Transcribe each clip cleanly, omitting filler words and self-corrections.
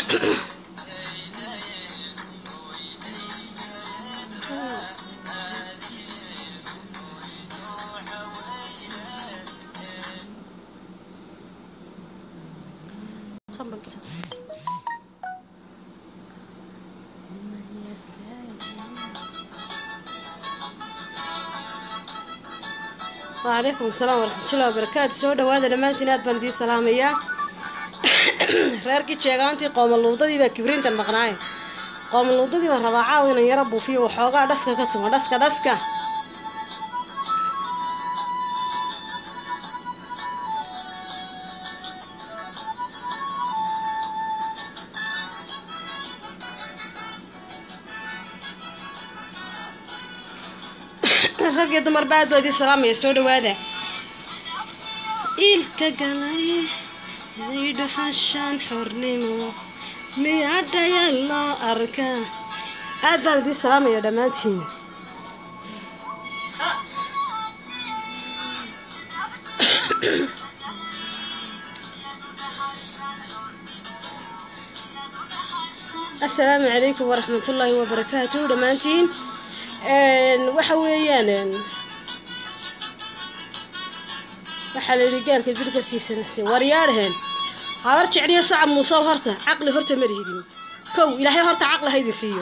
وعليكم السلام ورحمة الله وبركاته. سودا وهذا لما تناد بندي سلامية راركي شيغانتي قوم اللوطة دي بكبرين تنمقناي قوم اللوطة دي والرضاعة وين يربوا فيه وحوقا دسكا كتما دسكا رجع دمر بعد ودي سلام يسود وهذا إلك قلي زيد حشان حرنمو ميعد يلا أركا هذا ودي سلام يا دماتي السلام عليكم ورحمة الله وبركاته دماتين waxa weeyaan waxa la rigalka dirgartiisana si waryaareen habar jicniya sacab muusoo horta aqli horta marihidin kow ilaahay horta aqli haydi siiyo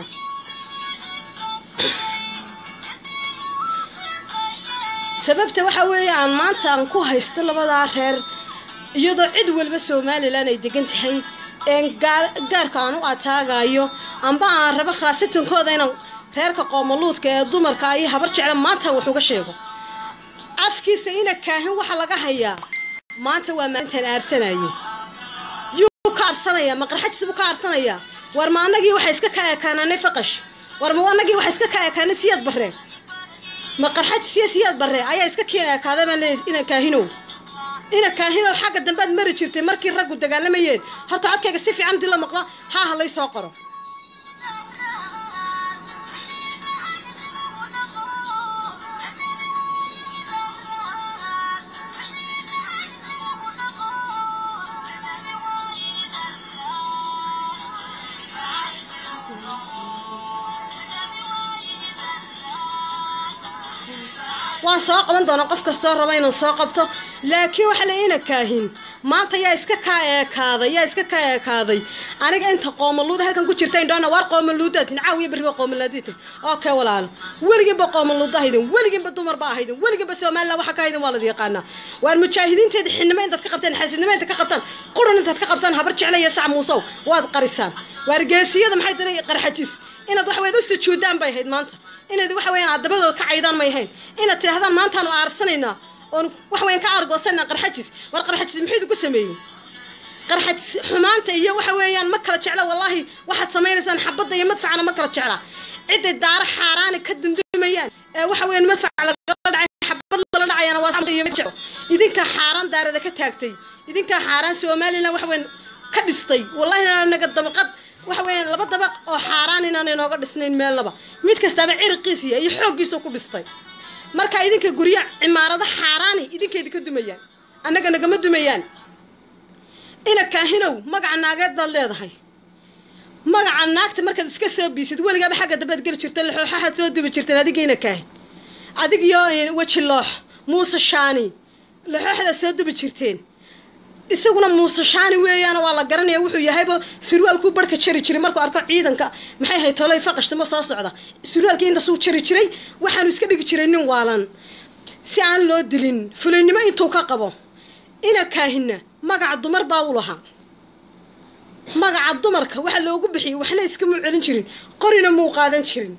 sababta waxa weeyaan maanta aan ku haysto labada reer iyadoo cid walba Soomaaliland ay degan tahay gaarka aan u ataagayo amba aan raba khaasatankooda inaan reerka qoomoluudka ee dumarka ay habar jecel maanta wuxuu ka sheego afkiisa ina kaahin waxa laga hayaa maanta waa maalintan aarsanayay yuu ka arsanaya maqarxajis ka arsanaya war ma anagii waxa iska kaayakaanay faqash war ma anagii waxa iska kaayakaanay siyad barre maqarxajis siyad barre ayaa iska kaayakaada ma ina kaahino xagga dambaad mari jirtay markii raggu dagaalamayeen horta codkayga si fiican dil la maqla ha lay soo qoro waan soo qaban doona qof kastoo raba inuu soo qabto laakiin waxa la ina kaahin maanta yaa iska kaayakaaday aniga inta qoomoluuda halkan ku jirta indhoona war qoomoluudaad caawiya bari qoomoluudaad okay walaalo weligiiba qoomoluudahaydin weligiiba dumar baa ahaydin weligiiba Soomaaliland waxa ka haydin waa la yaqaana waar mujaahidiinteed xinimo inta ka qabtaan xasidnimo inta ka qabtaan quran inta ka qabtaan habar jeclaya sac muusow waad qarisaan waar geesiyada maxay diray qarxajis inaad wax weyn u sujuudaan bay ahayd maanta inaad wax weyn adabadooda ka caydaan ma ahayn inaad tirahdaan maanta aan aarsanayna oo wax weyn ka argoosana qarxajis war qarxajis maxay ku sameeyeen qarxajis xumaanta iyo wax weeyaan ma kala jecla wallahi waxaad sameeynaysan xabada iyo madfacana ma kala jecla cid daar xaaraan ka dundumayaan wax weyn madfac la dhacay xabad la dhacayana waa idinka xaaraan daarada ka taagtay idinka xaaraan Soomaaliland wax weyn ka dhistay wallahi anaga dabaqad waxa weeyaan laba dabaq oo xaaraan inaan inooga dhisnayn meel laba mid kastaba cirqiisa iyo xooggiisa ku dhistay marka idinka guriya cimaarada xaaraani idinkeeda ka dumayaan annaga nagama dumayaan ina kaahinow magaca naageed baad leedahay magaca naagta markaad iska soo biisid weligaaba xagga dabad gal jirta laxooxaha soo dubi jirta adiga ina kaahin adigiyo waji loox muuse shaani laxooxada soo dubi jirteen isaguna muuse shaani weeyana waa la garanaya wuxuu yahayba surwaalku barka jari jiray markuu arko ciidanka maxay hay tolay faqashta ma soo socda surwaalkii inta soo jari jiray waxaanu iska dhigi jiray nin waalan si aan loo dilin fulinimo intuu ka qabo ina kaahina magaca dumar baa u lahaa magaca dumarka waxa loogu bixiyay waxna iska mu celin jirin qorina muu qaadan jirin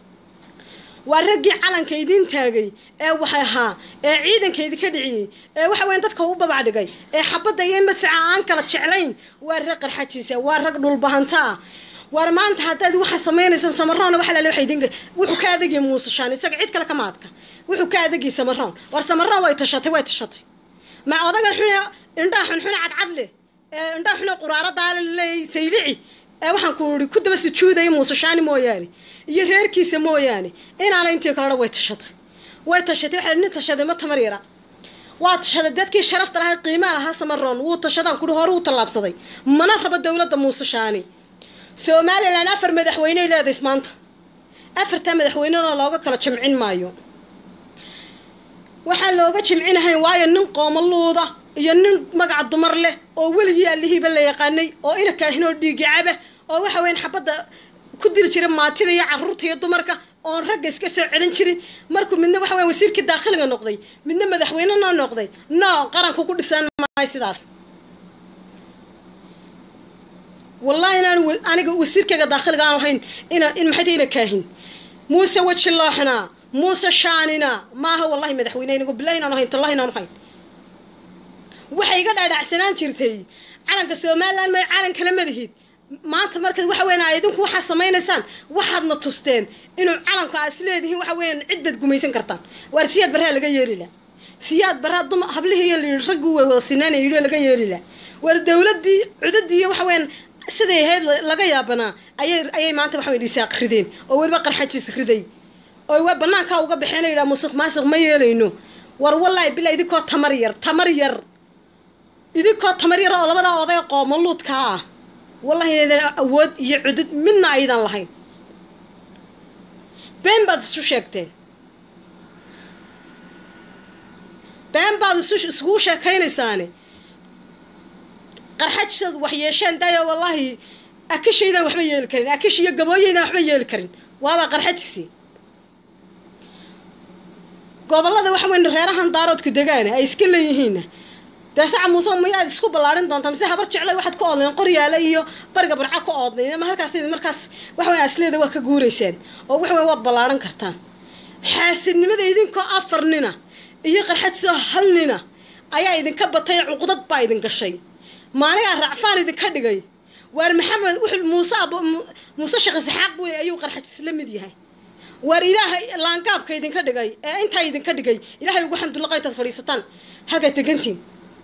waa raggii calanka idin taagay ee waxa ahaa ee ciidankeedii ka dhiciyay ee waxa weyn dadka u babac dhigay ee xabada iyo madfaca aan kala jeclayn waa rag qarxajiisa waa rag dhul bahanta war maanta hadaad waxa sameynaysan samarroon waxa la leeyahay idinka wuxuu ka adagay muuse shaan isaga cid kale kama adka wuxuu ka adagay samarroon war samarroon way tashatay ma odaga xuna indhaha xun cad leh indhaha xuna quraarada leey saylici waxaan ku uri ku daba sujuuday muuse shaani mooyaane iyo reerkiisa mooyaane inaana intii kala way tashatay waxa nin tashaday ma tamar yara واتشهد دتكي شرفت لها قيمة لها سمرون وتشهدان كل هرو طلابصدي mana raba dawladda Muuse Shaani Soomaaliland afar madaxweyne leedahay maanta afarta madaxweynena looga kala jimcin maayo waxa looga jimcinahay waayo nin qoomaluuda iyo nin magac dumar leh oo weligii alihiiba la yaqaanay oo ina kaahin oo dhiigacaba oo waxa weyn xabada ku diri jiray maatida iyo carruurta iyo dumarka oo rag iska soo celin jiray markuu midna waxa weyn wasiirka daaqliga noqday midna madaxweynena noqday qaranku ku dhisan maay sidaas والله أنا وسير كذا داخل قالوا هين إن محتينا كاهن موسى وجه الله حنا موسى شاننا ما هو والله مدحوينين يقول بالله إنه هين الله إنه هين وحي قد على عسنان شرتي على كسومال لان ما على كلام مرهيد ما أنت مركز وحوين عايدون كوحة سمين سان واحد نطستين إنه على كأسلاد هي وحوين عدة جميسين كرتان ورسياد برها لقى يري له سياد برها ضم حبله هي اللي رجوا والسنان يري لقى يري له والدولة دي عدد دي وحوين sidee heed laga yaabana ayay maanta waxa weyn isaaq rideen oo waliba qarxajiis riday oo waa banaanka uga bixinayna musuq maasuq ma yeelayno war wallahi bilaa idinko tamar yar oo labada oday qoomaluudka ah wallahi inay awood iyo cudud midna aydan lahayn been baad isu sheegteen been baad isu sheekaynaysaane qarxajsad wax yeesheen dayo wallahi akishayda waxba yeel karin akishiyo gabooyayda waxba yeel karin waaba qarxajisi gobolada waxa weyn reerahan daaroodku degaan ay iska leeyihiin daasac Muuse ma yaad isku balaarin doontaan si habar jeclay waxaad ku oodeen qoryaale iyo bariga burca ku oodeen ma halkaas waxa weyn asleeda waa ka guureyseen oo waxa weyn waa balaaran kartaan xaasidnimada idinko afarnina iyo qarxajso halnina ayaa idinka batay cuqdad baa idin gashay maaniga racfaan idinka dhigay waar maxamed wuxuu Muuse Sheekh Isxaaq buu ayuu qarxajis la mid yahay waar ilaahay laangaabka idinka dhigay ee inta idinka dhigay ilaahay ugu xamdulillah qaytad fariisatan haga tagantiin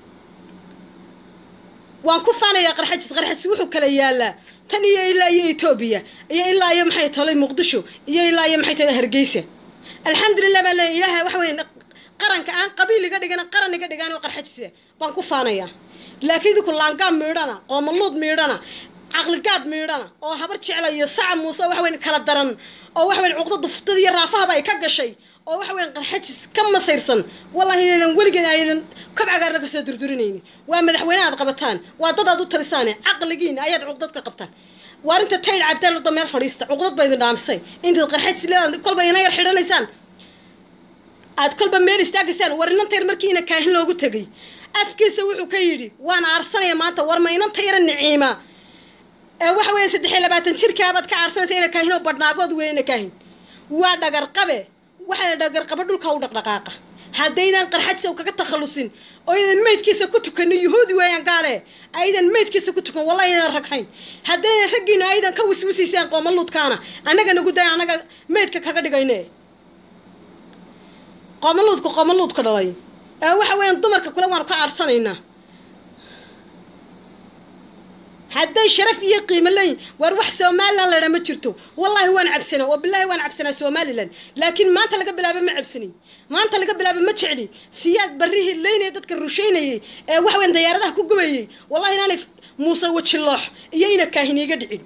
waan ku faanaya qarxajis wuxuu kala yaalaa tan iyo ilaa Itoobiya iyo ilaa iyo maxay tahay Muqdisho iyo ilaa iyo maxay tahay Hargeysa alxamdulillah baa ilaahay wax weyn qaranka aan qabiiliga dhigana qaraniga dhigaan oo qarxajis baan ku faanaya laakiin idinku laangaab meedhana qoomaluud meedhana caqli gaab meedhana oo habar jeclay iyo sac Muuse wax weyn kala daran oo wax weyn cuqdad duftad iyo raafahaba ay ka gashay oo wax weyn qarxajis ka masayrsan wallahi inaan waligeed aydan kabcaga laga soo durdurinayni waa madaxweynaha qabataan waa dad aad u talisaane caqligiina ayaad cuqdad ka qabtaan waarinta tayd cabdal wada meel fadhiista cuqdad bay idin dhaamsay inta qarxajis leeyahay kolba inay yar xidhanaysaan aad kolba meel istaagisaan warinanta yar markii ina kaahin loogu tagay afkiisa wuxuu ka yidhi waan aarsanaya maanta war ma inanta yara niciima ee waxa weeye 23 jirkaabaad ka aarsanaysa ina kaahin oo badhnaagood weeyna kaahin waa dhagar qabe waxa dhagar qaba dhulka u dhaqdhaqaaqa haddaydan qarxajso kaga takhalusin oo idan meedkiisa ku tukan yuhuudi weeyaan gaale aydan meedkiisa ku tukan wallahi idan raghayn haddaydan raggiina aydan ka wiswisisaan qoomaluudkaana anaga nagu day anaga meedka kaga dhigayne qoomaluudka dhalay waxa weyn dumarka kula waan ka aarsanayna hadday sharaf iyo qiimo leey war wax Soomaaliland la ma jirto wallahi waan cabsana oo billahi waan cabsana Soomaaliland laakiin maanta laga bilaabo ma cabsani maanta laga bilaabo ma jecli siyaad barihi leeynay dadka rusheynay ee wax weyn diyaaradaha ku gubayay wallahi inaan Muuse waji loox iyo ina kaahiniga dhicin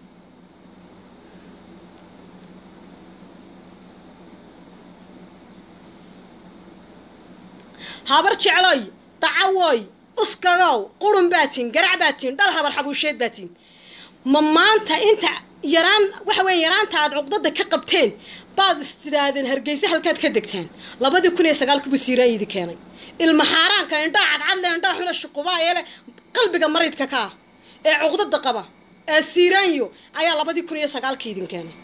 habar jeclay tacawoy uskagaw qurun baatin garac baatin dal habar xabuusheed baatin ma maanta inta yaraan waxa weyn yaraanta aad cuqdada ka qabteen baad istiraadeen Hargeysa halkaad ka degtaan 2009 ku siiraayidi keenay ilma xaaraanka indha cadcad indha xula shuqubaayele qalbiga maridka ka ee cuqdada qaba ee siiraanyo ayaa 2009 idin keenay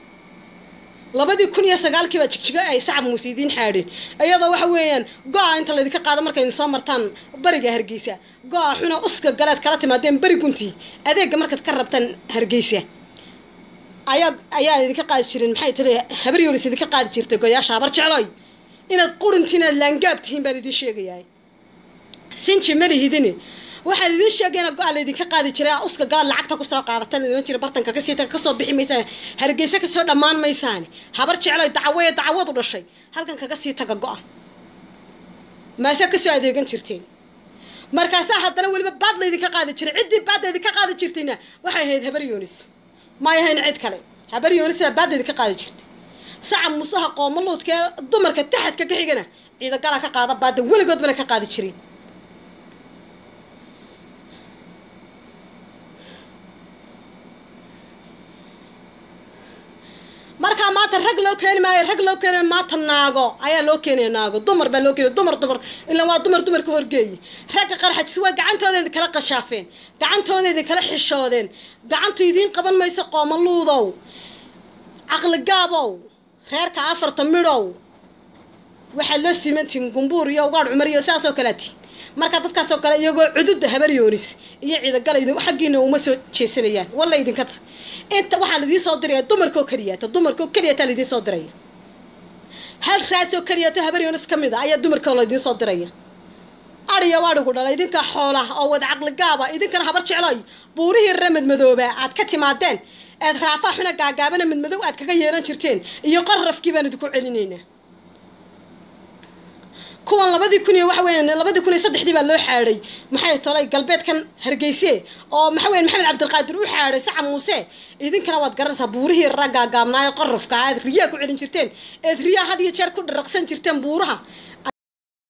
2009 kiiba jigjiga ay sacab muusidiin xaadin ayadoo waxa weeyaan go'a inta la idinka qaado markay soo martaan bariga Hargeysa go'a xuna uska galaad kala timaadeen bari gunti adeega markaad ka rabtaan Hargeysa ayaa idinka qaadi jireen maxay tahay habar yoolis idinka qaadi jirtay go'yaasha habar jeclay inaad qurintina laangaabtiin baan idin sheegayaa sinji marihidini waxaan idin sheegayna go'aal idinka qaadi jiray uska gaal lacagta ku soo qaadatan idin jira bartanka ka soo bixi maysaan Hargeysa ka soo dhamaan maysaan habar jeclay dacwad u dhashay halkan kaga sii taga go'a maasha ka soo adeegan jirteen markaasaa haddana weliba baad laydinka qaadi jiray ciddii baad laydinka qaadi jirtayna waxay ahayd habar yoonis ma ahayn cid kale habar yoonis baa baad laydinka qaadi jirtay saca musaha qoomaluudka dumarka taxadka ka xigana ciidagala ka qaada baada weligood bana ka qaadi jiray markaa maanta rag loo keeni maayo rag loo keeni maanta naago ayaa loo keenaya naago dumar baa loo keenaya dumar ilaa waa dumar ka horgeeyay ragga qarxajis waa gacantooda idin kala qashaafeen gacantooda idin kala xishoodeen gacantu idiin qaban mayso qoomaluudow caqli gaabow reerka 4 midhow waxaad la simantiin gumbuur iyo ugaadh cumar iyo saasoo kaleati marka dadkaasoo kale iyagoo cududda habar yoonis iyo ciidagala idin xaggiina uma soo jeesanayaan walla idinka inta waxaan idiin soo diraya dumarkoo keliyaata la idiin soo diraya hal raasoo keliyaata habar yoonis ka mid a ayaa dumarkoo la idiin soo diraya ariya waadhigu dhala idinka xoolaha oo wada caqli gaaba idinkana habar jecloy buurihii ramad madooba aad ka timaadeen aad raafa xuna gaagaabana mid madow aad kaga yeelan jirteen iyo qarrafkii baan idinku celinaynaa kuwan 2000 waxa weeyaan 2003 baa loo xaaday maxay tolay galbeedkan hargeysa oo waxa weeyaan maxamed cabdilqaadir u xaaday saca muuse idinkana waad garanaysaa buurihii ragga gaabnaayo qarrafka aad riyaa ku celin jirteen eed riyaa had iyo jeer ku dhaqsan jirteen buuraha